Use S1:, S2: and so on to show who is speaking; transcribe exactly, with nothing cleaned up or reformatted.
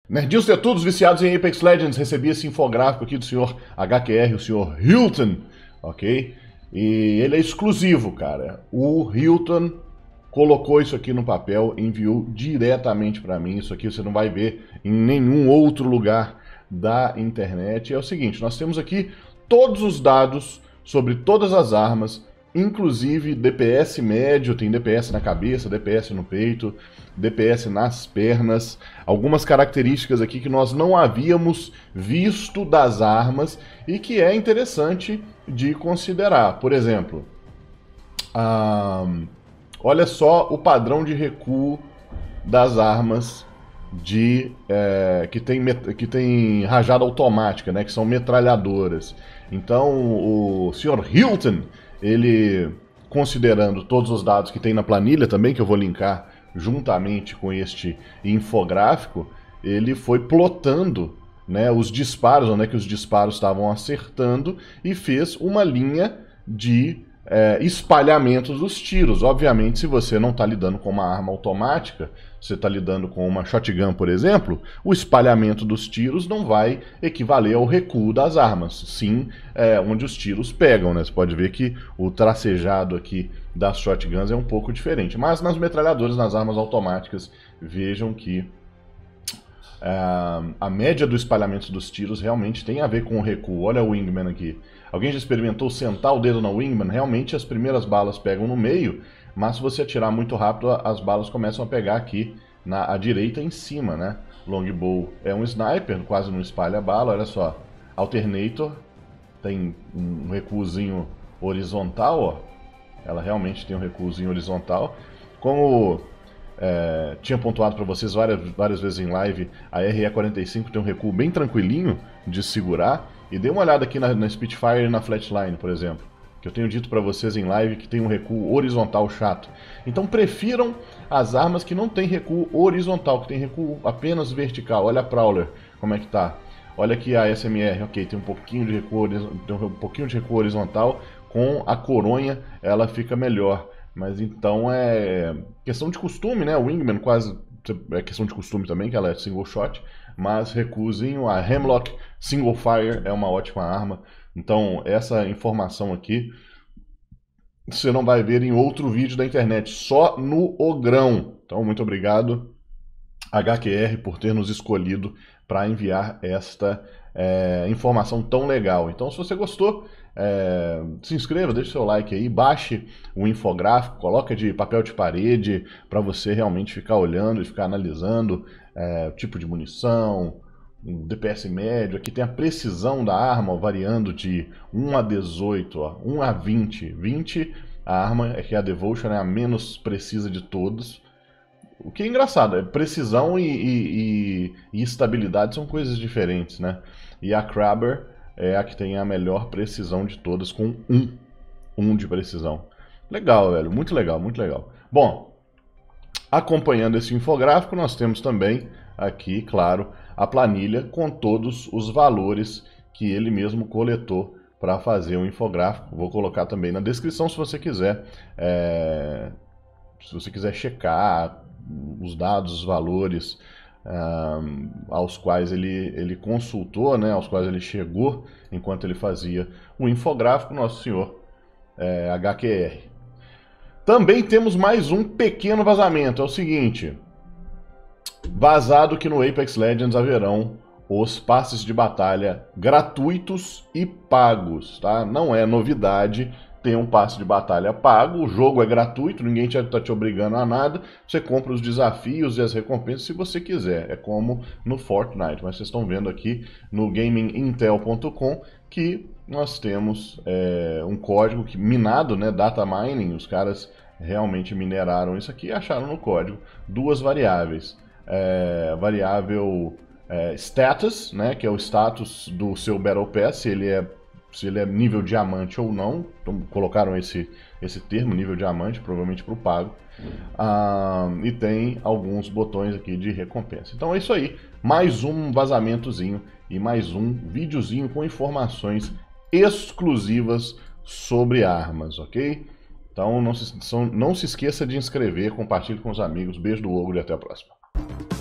S1: Nerdios de todos viciados em Apex Legends, recebi esse infográfico aqui do senhor H Q R, o senhor Hilton, ok? E ele é exclusivo, cara. O Hilton colocou isso aqui no papel, enviou diretamente para mim. Isso aqui você não vai ver em nenhum outro lugar da internet. É o seguinte, nós temos aqui todos os dados sobre todas as armas, inclusive D P S médio, tem D P S na cabeça, D P S no peito, D P S nas pernas, algumas características aqui que nós não havíamos visto das armas e que é interessante de considerar. Por exemplo, um, olha só o padrão de recuo das armas de, é, que, tem, que tem rajada automática, né, que são metralhadoras. Então o senhor Hilton, ele, considerando todos os dados que tem na planilha também, que eu vou linkar juntamente com este infográfico, ele foi plotando, né, os disparos, onde é que os disparos estavam acertando, e fez uma linha de é, espalhamento dos tiros. Obviamente, se você não está lidando com uma arma automática, você está lidando com uma shotgun, por exemplo, o espalhamento dos tiros não vai equivaler ao recuo das armas, sim é, onde os tiros pegam, né? Você pode ver que o tracejado aqui das shotguns é um pouco diferente, mas nas metralhadoras, nas armas automáticas, vejam que Uh, a média do espalhamento dos tiros realmente tem a ver com o recuo. Olha o Wingman aqui. Alguém já experimentou sentar o dedo na Wingman? Realmente as primeiras balas pegam no meio, mas se você atirar muito rápido, as balas começam a pegar aqui na à direita em cima, né? Longbow é um sniper, quase não espalha a bala. Olha só, Alternator tem um recuozinho horizontal, ó. Ela realmente tem um recuozinho horizontal. Como É, tinha pontuado para vocês várias, várias vezes em live, a R E quarenta e cinco tem um recuo bem tranquilinho de segurar. E dê uma olhada aqui na, na Spitfire e na Flatline, por exemplo, que eu tenho dito para vocês em live que tem um recuo horizontal chato. Então prefiram as armas que não tem recuo horizontal, que tem recuo apenas vertical. Olha a Prowler, como é que tá. Olha aqui a S M R, ok, tem um pouquinho de recuo, tem um pouquinho de recuo horizontal. Com a coronha ela fica melhor. Mas então é questão de costume, né? O Wingman quase é questão de costume também, que ela é single shot, mas recuozinho. A Hemlock Single Fire é uma ótima arma. Então essa informação aqui você não vai ver em outro vídeo da internet, só no Ogrão. Então muito obrigado, H Q R, por ter nos escolhido para enviar esta é, informação tão legal. Então se você gostou, É, se inscreva, deixe seu like aí, baixe o infográfico, coloca de papel de parede para você realmente ficar olhando e ficar analisando é, o tipo de munição, o D P S médio. Aqui tem a precisão da arma, ó, variando de um a dezoito, ó, um a vinte. vinte a arma é que a Devotion é a menos precisa de todos. O que é engraçado, é precisão e, e, e estabilidade são coisas diferentes, né? E a Krabber é a que tem a melhor precisão de todas, com um, um de precisão. Legal, velho, muito legal, muito legal. Bom, acompanhando esse infográfico, nós temos também aqui, claro, a planilha com todos os valores que ele mesmo coletou para fazer o infográfico. Vou colocar também na descrição se você quiser, é, se você quiser checar os dados, os valores Um, aos quais ele, ele consultou, né, aos quais ele chegou enquanto ele fazia o infográfico, nosso senhor é, H Q R. Também temos mais um pequeno vazamento, é o seguinte: vazado que no Apex Legends haverão os passes de batalha gratuitos e pagos, tá? Não é novidade ter um passe de batalha pago, o jogo é gratuito, ninguém está te obrigando a nada, você compra os desafios e as recompensas se você quiser, é como no Fortnite. Mas vocês estão vendo aqui no gaming intel ponto com que nós temos é, um código que, minado, né, data mining, os caras realmente mineraram isso aqui e acharam no código duas variáveis, é, variável é, status, né, que é o status do seu Battle Pass, se ele é se ele é nível diamante ou não. Então, colocaram esse, esse termo, nível diamante, provavelmente para o pago. Ah, e tem alguns botões aqui de recompensa. Então é isso aí, mais um vazamentozinho e mais um videozinho com informações exclusivas sobre armas, ok? Então não se, não se esqueça de inscrever, compartilhe com os amigos. Beijo do Ogro e até a próxima.